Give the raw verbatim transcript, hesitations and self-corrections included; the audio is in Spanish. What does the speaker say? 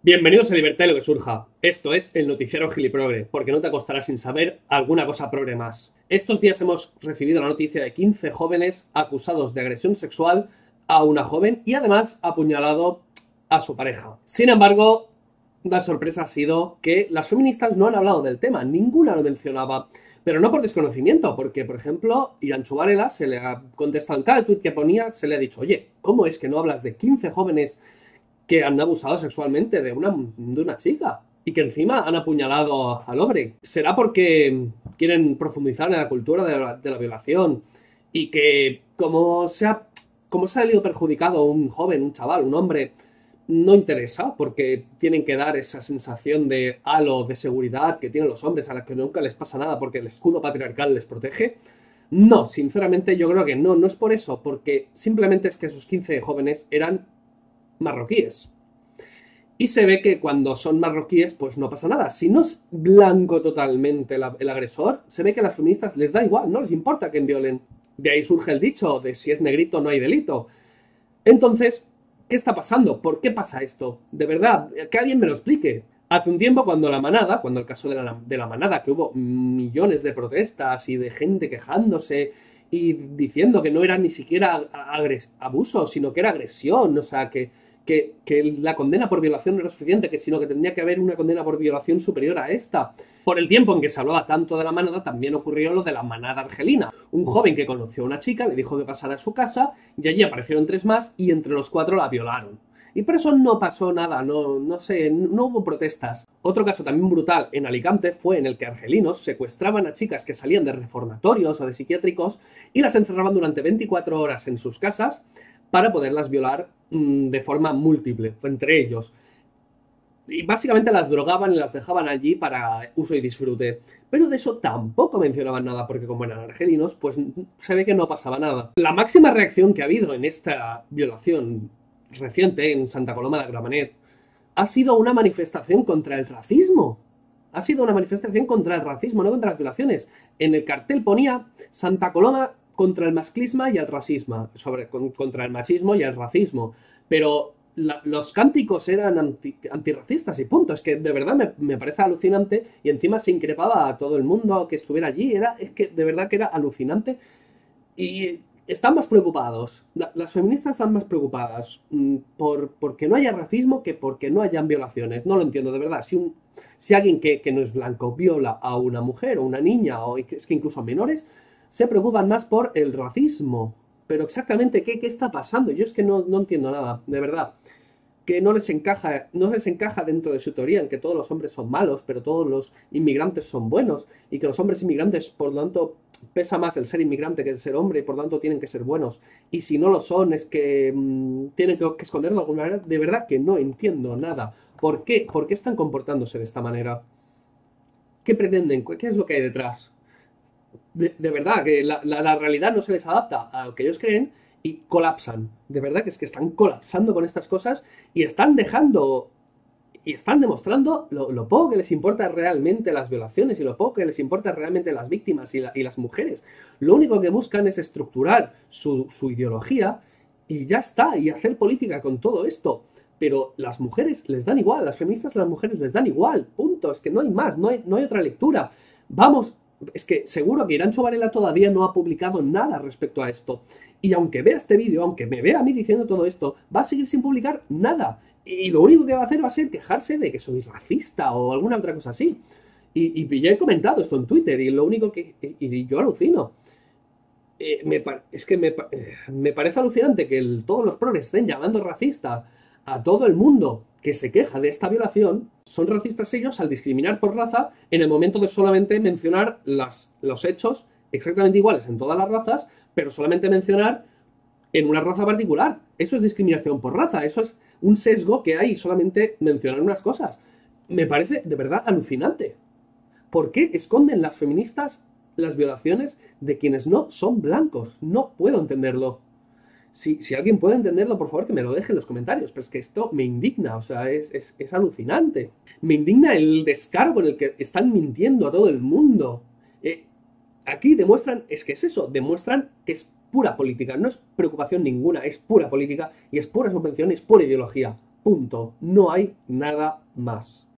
Bienvenidos a Libertad y lo que surja. Esto es el noticiero Giliprogre, porque no te acostarás sin saber alguna cosa progre más. Estos días hemos recibido la noticia de quince jóvenes acusados de agresión sexual a una joven y además apuñalado a su pareja. Sin embargo, la sorpresa ha sido que las feministas no han hablado del tema, ninguna lo mencionaba, pero no por desconocimiento, porque, por ejemplo, Irantxu Varela se le ha contestado en cada tuit que ponía, se le ha dicho, oye, ¿cómo es que no hablas de quince jóvenes que han abusado sexualmente de una, de una chica y que encima han apuñalado al hombre? ¿Será porque quieren profundizar en la cultura de la, de la violación y que como se, ha, como se ha salido perjudicado un joven, un chaval, un hombre, no interesa porque tienen que dar esa sensación de halo de seguridad que tienen los hombres a los que nunca les pasa nada porque el escudo patriarcal les protege? No, sinceramente yo creo que no, no es por eso, porque simplemente es que esos quince jóvenes eran marroquíes. Y se ve que cuando son marroquíes, pues no pasa nada. Si no es blanco totalmente el, el agresor, se ve que a las feministas les da igual, no les importa que violen. De ahí surge el dicho de si es negrito no hay delito. Entonces, ¿qué está pasando? ¿Por qué pasa esto? De verdad, que alguien me lo explique. Hace un tiempo, cuando la manada, cuando el caso de la, de la manada, que hubo millones de protestas y de gente quejándose y diciendo que no era ni siquiera abuso, sino que era agresión, o sea, que, que, que la condena por violación no era suficiente, que sino que tendría que haber una condena por violación superior a esta. Por el tiempo en que se hablaba tanto de la manada, también ocurrió lo de la manada argelina. Un joven que conoció a una chica, le dijo que pasara a su casa, y allí aparecieron tres más, y entre los cuatro la violaron. Y por eso no pasó nada, no, no sé, no hubo protestas. Otro caso también brutal en Alicante fue en el que argelinos secuestraban a chicas que salían de reformatorios o de psiquiátricos y las encerraban durante veinticuatro horas en sus casas para poderlas violar mmm, de forma múltiple, entre ellos. Y básicamente las drogaban y las dejaban allí para uso y disfrute. Pero de eso tampoco mencionaban nada, porque como eran argelinos, pues se ve que no pasaba nada. La máxima reacción que ha habido en esta violación reciente en Santa Coloma de Gramenet ha sido una manifestación contra el racismo. Ha sido una manifestación contra el racismo, no contra las violaciones. En el cartel ponía Santa Coloma contra el masclismo y el racismo, sobre, con, contra el machismo y el racismo. Pero la, los cánticos eran anti, antirracistas y punto. Es que de verdad me, me parece alucinante y encima se increpaba a todo el mundo que estuviera allí. Era, es que de verdad que era alucinante y están más preocupados, las feministas están más preocupadas mmm, por porque no haya racismo que porque no hayan violaciones. No lo entiendo, de verdad. Si, un, si alguien que, que no es blanco viola a una mujer o una niña, o es que incluso a menores, se preocupan más por el racismo. Pero exactamente, ¿qué, qué está pasando? Yo es que no, no entiendo nada, de verdad. Que no les encaja, no les encaja dentro de su teoría en que todos los hombres son malos, pero todos los inmigrantes son buenos, y que los hombres inmigrantes, por lo tanto, pesa más el ser inmigrante que el ser hombre, y por lo tanto tienen que ser buenos. Y si no lo son, es que mmm, tienen que, que esconderlo de alguna manera. De verdad que no entiendo nada. ¿Por qué? ¿Por qué están comportándose de esta manera? ¿Qué pretenden? ¿Qué es lo que hay detrás? De, de verdad, que la, la, la realidad no se les adapta a lo que ellos creen y colapsan. De verdad que es que están colapsando con estas cosas y están dejando y están demostrando lo, lo poco que les importa realmente las violaciones y lo poco que les importa realmente las víctimas y, la, y las mujeres. Lo único que buscan es estructurar su, su ideología y ya está, y hacer política con todo esto. Pero las mujeres les dan igual, las feministas a las mujeres les dan igual, punto. Es que no hay más, no hay, no hay otra lectura. Vamos, es que seguro que Irantxu Varela todavía no ha publicado nada respecto a esto. Y aunque vea este vídeo, aunque me vea a mí diciendo todo esto, va a seguir sin publicar nada. Y lo único que va a hacer va a ser quejarse de que soy racista o alguna otra cosa así. Y, y ya he comentado esto en Twitter y lo único que... Y, y yo alucino. Eh, me, es que me, eh, me parece alucinante que el, todos los progres estén llamando racista a todo el mundo que se queja de esta violación. Son racistas ellos al discriminar por raza en el momento de solamente mencionar las, los hechos exactamente iguales en todas las razas, pero solamente mencionar en una raza particular. Eso es discriminación por raza, eso es un sesgo que hay solamente mencionar unas cosas. Me parece de verdad alucinante. ¿Por qué esconden las feministas las violaciones de quienes no son blancos? No puedo entenderlo. Si, si alguien puede entenderlo, por favor, que me lo deje en los comentarios. Pero es que esto me indigna, o sea, es, es, es alucinante. Me indigna el descaro con el que están mintiendo a todo el mundo. Eh, aquí demuestran, es que es eso, demuestran que es pura política. No es preocupación ninguna, es pura política y es pura subvención, es pura ideología. Punto. No hay nada más.